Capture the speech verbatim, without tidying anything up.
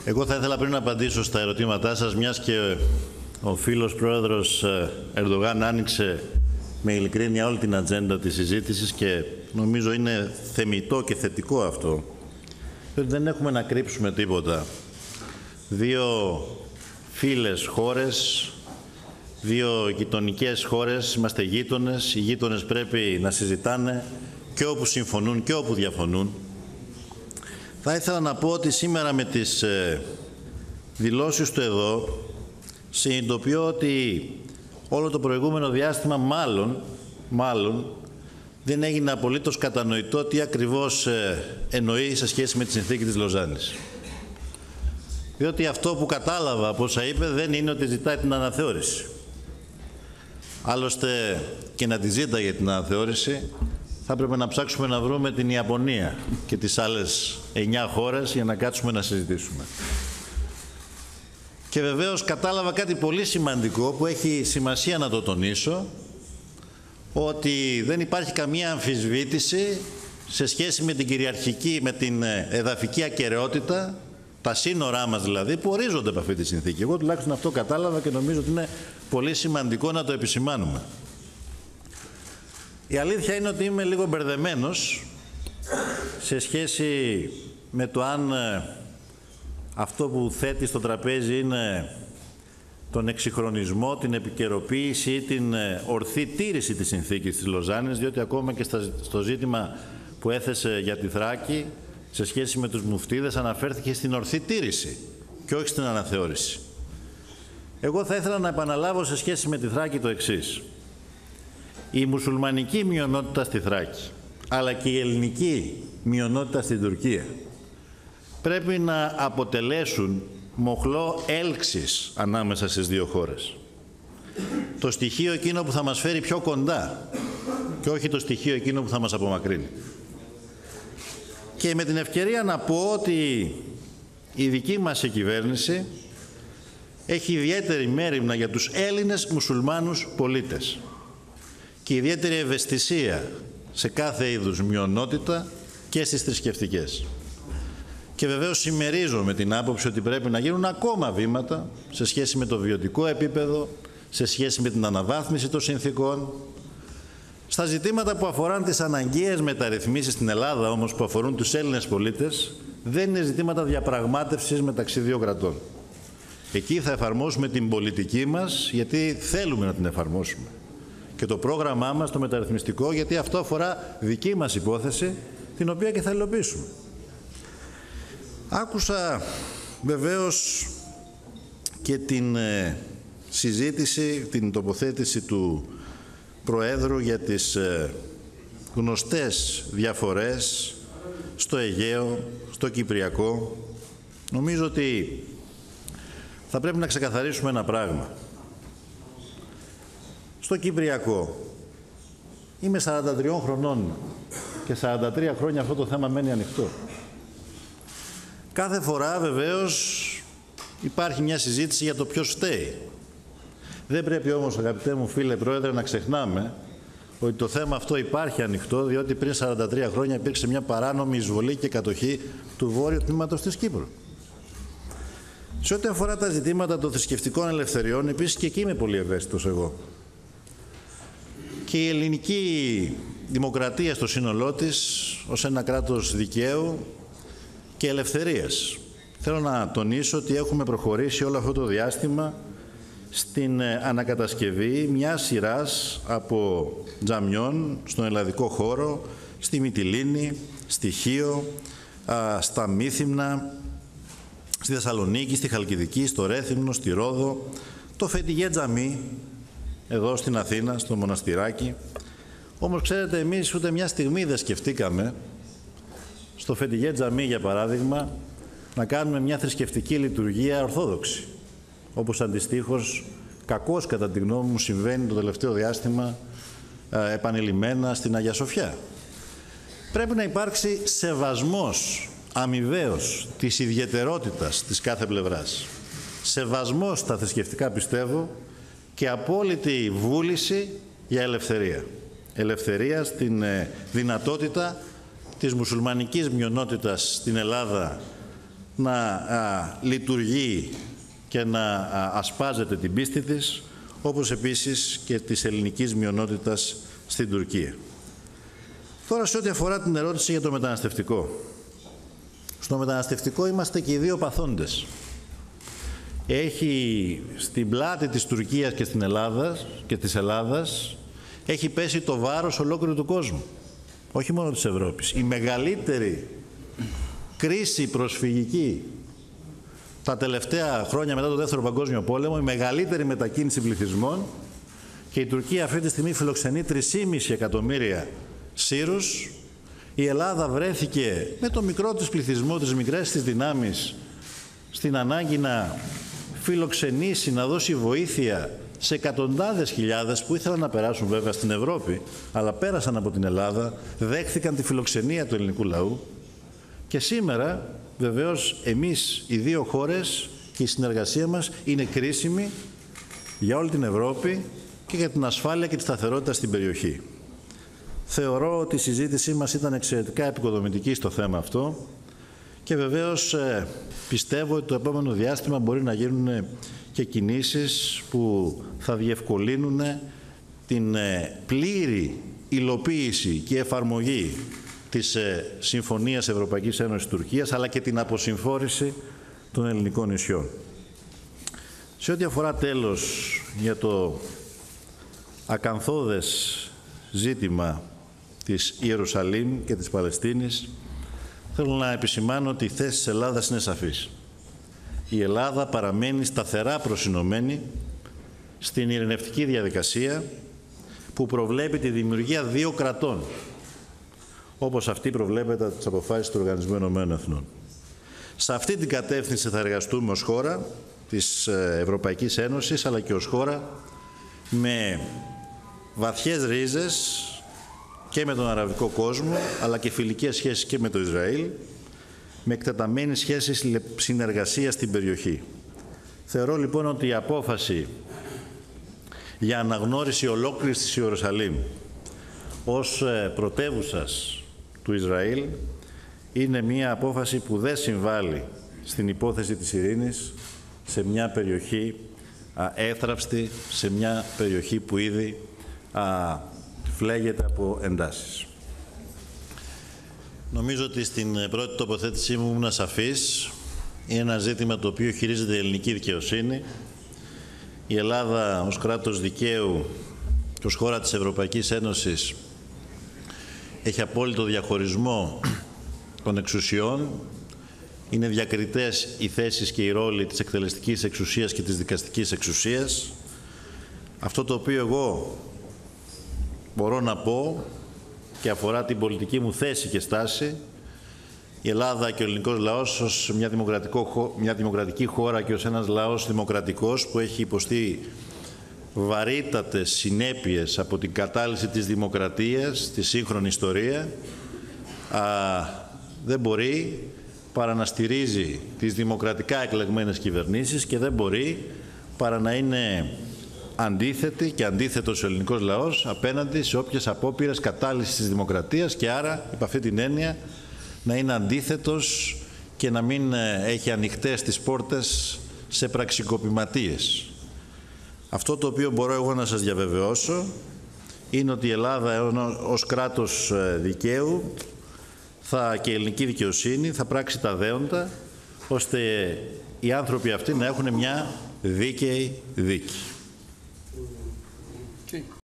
Εγώ θα ήθελα πριν να απαντήσω στα ερωτήματά σας, μιας και ο φίλος πρόεδρος Ερντογάν άνοιξε με ειλικρίνεια όλη την ατζέντα της συζήτησης και νομίζω είναι θεμιτό και θετικό αυτό, διότι δεν έχουμε να κρύψουμε τίποτα. Δύο φίλες χώρες, δύο γειτονικές χώρες, είμαστε γείτονες. Οι γείτονες πρέπει να συζητάνε και όπου συμφωνούν και όπου διαφωνούν. Θα ήθελα να πω ότι σήμερα με τις ε, δηλώσεις του εδώ συνειδητοποιώ ότι όλο το προηγούμενο διάστημα μάλλον, μάλλον δεν έγινε απολύτως κατανοητό τι ακριβώς ε, εννοεί σε σχέση με τη συνθήκη της Λοζάνης. Διότι αυτό που κατάλαβα από όσα είπε δεν είναι ότι ζητάει την αναθεώρηση. Άλλωστε και να τη ζήταγε την αναθεώρηση θα έπρεπε να ψάξουμε να βρούμε την Ιαπωνία και τις άλλες εννιά χώρες για να κάτσουμε να συζητήσουμε. Και βεβαίως κατάλαβα κάτι πολύ σημαντικό που έχει σημασία να το τονίσω, ότι δεν υπάρχει καμία αμφισβήτηση σε σχέση με την κυριαρχική, με την εδαφική ακεραιότητα, τα σύνορά μας δηλαδή, που ορίζονται από αυτή τη συνθήκη. Εγώ τουλάχιστον αυτό κατάλαβα και νομίζω ότι είναι πολύ σημαντικό να το επισημάνουμε. Η αλήθεια είναι ότι είμαι λίγο μπερδεμένος σε σχέση με το αν αυτό που θέτει στο τραπέζι είναι τον εξυγχρονισμό, την επικαιροποίηση ή την ορθή τήρηση της συνθήκης της Λοζάνης, διότι ακόμα και στο ζήτημα που έθεσε για τη Θράκη, σε σχέση με τους μουφτίδες, αναφέρθηκε στην ορθή τήρηση και όχι στην αναθεώρηση. Εγώ θα ήθελα να επαναλάβω σε σχέση με τη Θράκη το εξής. Η μουσουλμανική μειονότητα στη Θράκη, αλλά και η ελληνική μειονότητα στην Τουρκία, πρέπει να αποτελέσουν μοχλό έλξης ανάμεσα στις δύο χώρες. Το στοιχείο εκείνο που θα μας φέρει πιο κοντά και όχι το στοιχείο εκείνο που θα μας απομακρύνει. Και με την ευκαιρία να πω ότι η δική μας η κυβέρνηση έχει ιδιαίτερη μέριμνα για τους Έλληνες μουσουλμάνους πολίτες και ιδιαίτερη ευαισθησία σε κάθε είδους μειονότητα και στις θρησκευτικές. Και βεβαίως συμμερίζομαι την άποψη ότι πρέπει να γίνουν ακόμα βήματα σε σχέση με το βιωτικό επίπεδο, σε σχέση με την αναβάθμιση των συνθήκων. Στα ζητήματα που αφορούν τις αναγκαίες μεταρρυθμίσεις στην Ελλάδα όμως, που αφορούν τους Έλληνες πολίτες, δεν είναι ζητήματα διαπραγμάτευσης μεταξύ δύο κρατών. Εκεί θα εφαρμόσουμε την πολιτική μας, γιατί θέλουμε να την εφαρμόσουμε. Και το πρόγραμμά μας, το μεταρρυθμιστικό, γιατί αυτό αφορά δική μας υπόθεση, την οποία και θα υλοποιήσουμε. Άκουσα βεβαίως και την ε, συζήτηση, την τοποθέτηση του Προέδρου για τις ε, γνωστές διαφορές στο Αιγαίο, στο Κυπριακό. Νομίζω ότι θα πρέπει να ξεκαθαρίσουμε ένα πράγμα. Στο Κυπριακό είμαι σαράντα τριών χρονών και σαράντα τρία χρόνια αυτό το θέμα μένει ανοιχτό. Κάθε φορά βεβαίως υπάρχει μια συζήτηση για το ποιος φταίει. Δεν πρέπει όμως, αγαπητέ μου φίλε Πρόεδρε, να ξεχνάμε ότι το θέμα αυτό υπάρχει ανοιχτό, διότι πριν σαράντα τρία χρόνια υπήρξε μια παράνομη εισβολή και κατοχή του βόρειου τμήματος της Κύπρου. Σε ό,τι αφορά τα ζητήματα των θρησκευτικών ελευθεριών, επίσης και εκεί είμαι πολύ ευαίσθητος εγώ. Και η ελληνική δημοκρατία στο σύνολό της, ως ένα κράτος δικαίου και ελευθερίας. Θέλω να τονίσω ότι έχουμε προχωρήσει όλο αυτό το διάστημα στην ανακατασκευή μιας σειράς από τζαμιών στον ελλαδικό χώρο, στη Μυτιλήνη, στη Χίο, στα Μύθυμνα, στη Θεσσαλονίκη, στη Χαλκιδική, στο Ρέθυμνο, στη Ρόδο, το Φετιγέ Τζαμί, εδώ στην Αθήνα, στο Μοναστηράκι. Όμως, ξέρετε, εμείς ούτε μια στιγμή δεν σκεφτήκαμε στο Φετιγέ Τζαμί, για παράδειγμα, να κάνουμε μια θρησκευτική λειτουργία ορθόδοξη, όπως αντιστοίχως κακώς κατά τη γνώμη μου συμβαίνει το τελευταίο διάστημα ε, επανειλημμένα στην Αγία Σοφιά. Πρέπει να υπάρξει σεβασμός αμοιβαίος της ιδιαιτερότητας της κάθε πλευράς. Σεβασμός στα θρησκευτικά, πιστεύω, και απόλυτη βούληση για ελευθερία. Ελευθερία στην ε, δυνατότητα της μουσουλμανικής μειονότητας στην Ελλάδα να α, λειτουργεί και να α, ασπάζεται την πίστη της, όπως επίσης και της ελληνικής μειονότητας στην Τουρκία. Τώρα, σε ό,τι αφορά την ερώτηση για το μεταναστευτικό. Στο μεταναστευτικό είμαστε και οι δύο παθόντες. Έχει στην πλάτη της Τουρκίας και, στην Ελλάδα, και της Ελλάδας έχει πέσει το βάρος ολόκληρου του κόσμου, όχι μόνο της Ευρώπης. Η μεγαλύτερη κρίση προσφυγική τα τελευταία χρόνια μετά το Δεύτερο Παγκόσμιο Πόλεμο, η μεγαλύτερη μετακίνηση πληθυσμών, και η Τουρκία αυτή τη στιγμή φιλοξενεί τρία κόμμα πέντε εκατομμύρια Σύρους. Η Ελλάδα βρέθηκε με το μικρό της πληθυσμό, τις μικρές της δυνάμεις, στην ανάγκη να φιλοξενήσει, να δώσει βοήθεια σε εκατοντάδες χιλιάδες που ήθελαν να περάσουν βέβαια στην Ευρώπη, αλλά πέρασαν από την Ελλάδα, δέχθηκαν τη φιλοξενία του ελληνικού λαού. Και σήμερα, βεβαίως, εμείς οι δύο χώρες και η συνεργασία μας είναι κρίσιμη για όλη την Ευρώπη και για την ασφάλεια και τη σταθερότητα στην περιοχή. Θεωρώ ότι η συζήτησή μας ήταν εξαιρετικά επικοδομητική στο θέμα αυτό και βεβαίως ε, πιστεύω ότι το επόμενο διάστημα μπορεί να γίνουν και κινήσεις που θα διευκολύνουν την ε, πλήρη υλοποίηση και εφαρμογή της ε, Συμφωνίας Ευρωπαϊκής Ένωσης Τουρκίας, αλλά και την αποσυμφόρηση των ελληνικών νησιών. Σε ό,τι αφορά τέλος για το ακανθώδες ζήτημα της Ιερουσαλήμ και της Παλαιστίνης, θέλω να επισημάνω ότι η θέση της Ελλάδας είναι σαφής. Η Ελλάδα παραμένει σταθερά προσυνωμένη στην ειρηνευτική διαδικασία που προβλέπει τη δημιουργία δύο κρατών, όπως αυτή προβλέπεται από τις αποφάσεις του Οργανισμού Ηνωμένων Εθνών. Σε αυτή την κατεύθυνση θα εργαστούμε ως χώρα της Ευρωπαϊκής Ένωσης, αλλά και ως χώρα με βαθιές ρίζες και με τον αραβικό κόσμο, αλλά και φιλικές σχέσεις και με το Ισραήλ, με εκτεταμένες σχέσεις συνεργασίας στην περιοχή. Θεωρώ λοιπόν ότι η απόφαση για αναγνώριση ολόκληρης της Ιερουσαλήμ ως πρωτεύουσας του Ισραήλ είναι μια απόφαση που δεν συμβάλλει στην υπόθεση της ειρήνης σε μια περιοχή έθραυστη, σε μια περιοχή που ήδη α, φλέγεται από εντάσεις. Νομίζω ότι στην πρώτη τοποθέτησή μου ήμουν σαφής. Είναι ένα ζήτημα το οποίο χειρίζεται η ελληνική δικαιοσύνη. Η Ελλάδα ως κράτος δικαίου και ως χώρα της Ευρωπαϊκής Ένωσης έχει απόλυτο διαχωρισμό των εξουσιών. Είναι διακριτές οι θέσεις και οι ρόλοι της εκτελεστικής εξουσίας και της δικαστικής εξουσίας. Αυτό το οποίο εγώ μπορώ να πω και αφορά την πολιτική μου θέση και στάση, η Ελλάδα και ο ελληνικός λαός ως μια, μια δημοκρατική χώρα και ως ένας λαός δημοκρατικός που έχει υποστεί βαρύτατες συνέπειες από την κατάλυση της δημοκρατίας στη σύγχρονη ιστορία, α, δεν μπορεί παρά να στηρίζει τις δημοκρατικά εκλεγμένες κυβερνήσεις και δεν μπορεί παρά να είναι αντίθετη και αντίθετος ο ελληνικός λαός απέναντι σε όποιες απόπειρες κατάλυσης της δημοκρατίας και άρα, υπ' αυτή την έννοια, να είναι αντίθετος και να μην έχει ανοιχτές τις πόρτες σε πραξικοπηματίες. Αυτό το οποίο μπορώ εγώ να σας διαβεβαιώσω είναι ότι η Ελλάδα ως κράτος δικαίου θα, και η ελληνική δικαιοσύνη θα πράξει τα δέοντα ώστε οι άνθρωποι αυτοί να έχουν μια δίκαιη δίκη.